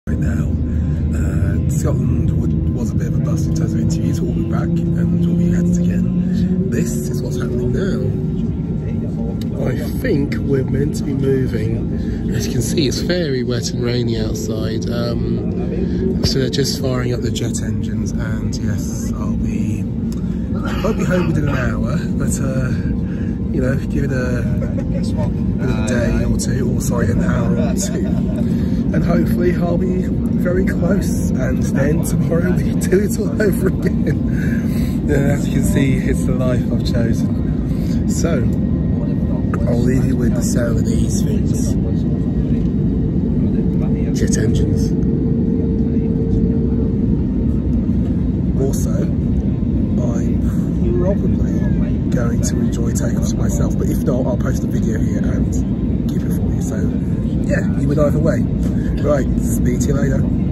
Right now, Scotland was a bit of a bust in terms of interviews. We'll be back and we'll be headed again. This is what's happening now. I think we're meant to be moving. As you can see, it's very wet and rainy outside. So they're just firing up the jet engines, and yes, I'll be home within an hour, but you know, give it a day or two, or sorry, an hour or two, and hopefully I'll be very close, and then tomorrow we do it all over again. As you can see, it's the life I've chosen. So I'll leave you with the sound of these things. Jet engines. Also, I'm probably going to enjoy takeoffs myself, but if not, I'll post a video here and keep it for you. So yeah, you would either way. Right, speak to you later.